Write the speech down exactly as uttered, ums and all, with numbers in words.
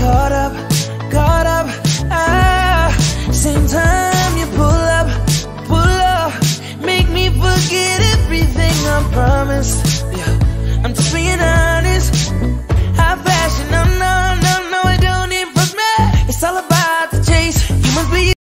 caught up, caught up. Ah, same time you pull up, pull up, make me forget everything I promised.